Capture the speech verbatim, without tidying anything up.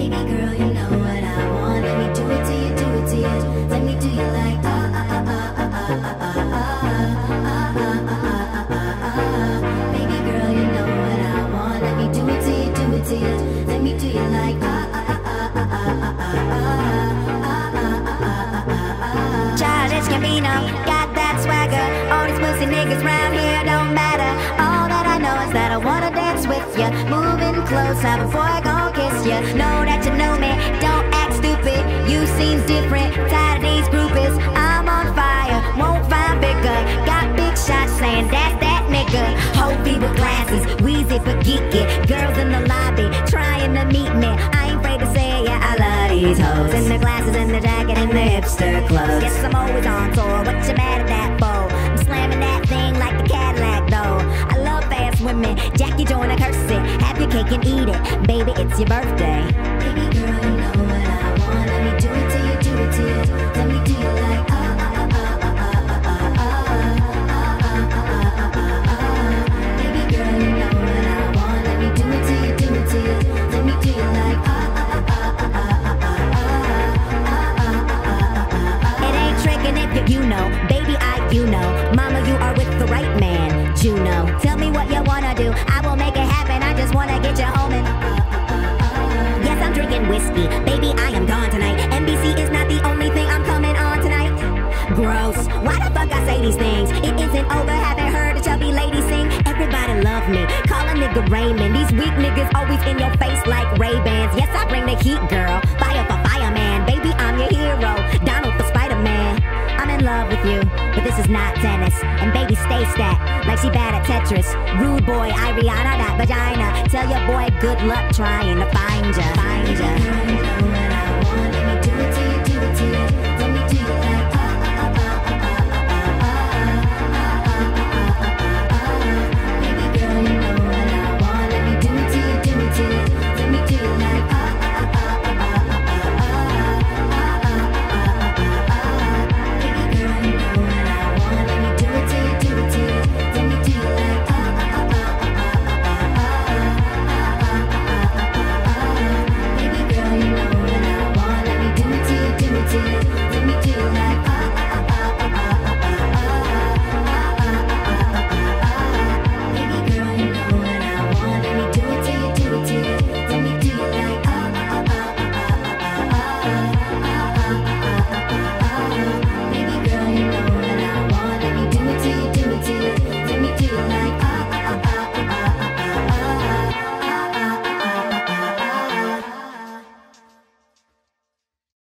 Baby girl, you know what I want. Let me do it to you, do it to you. Let me do you like ah ah ah ah ah ah ah ah ah ah ah. Baby girl, you know what I want. Let me do it to you, do it to you. Let me do you like ah ah ah ah ah ah ah. Childish Gambino, got that swagger. All these pussy niggas round here don't matter. All that I know is that I wanna dance with ya. Moving closer before I gon' kiss ya. Know that you know me, don't act stupid. You seem different, tired of these groupies. I'm on fire, won't find bigger. Got big shots saying that's that nigga. Hopey with glasses, wheezy but geeky. Girls in the lobby trying to meet me. I ain't afraid to say yeah, I love these hoes. In the glasses, in the jacket, and the hipster clothes. Guess I'm always on tour, what you mad at that for? I'm slamming that thing like the Cadillac though. I love fast women, Jackie join a curse it. Have your cake and eat it, baby it's your birthday. Baby girl, you know what I want. Let me do it to you, do it to you. Let me do you like ah ah ah ah ah ah ah ah ah ah ah. Baby girl, you know what I want. Let me do it to you, do it to you. Let me do you like ah ah ah ah ah ah ah ah. It ain't tricking if you know, baby I you know. Mama, you are with the right man, Juno. Tell me what you wanna do, I will make it happen. I just wanna get you home and yes, I'm drinking whiskey, baby I am gone tonight. N B C is not the only thing I'm coming on tonight. Gross, why the fuck I say these things? It isn't over, haven't heard a chubby lady sing. Everybody love me, call a nigga Raymond. These weak niggas always in your face like Ray-Bans. Yes, I bring the heat, girl, fire for fireman. Baby, I'm your hero, Donald for Spider-Man. I'm in love with you, but this is not tennis. And baby, stay stat, like she bad at Tetris. Rude boy, Ariana, that vagina. Tell your boy good luck trying to find ya.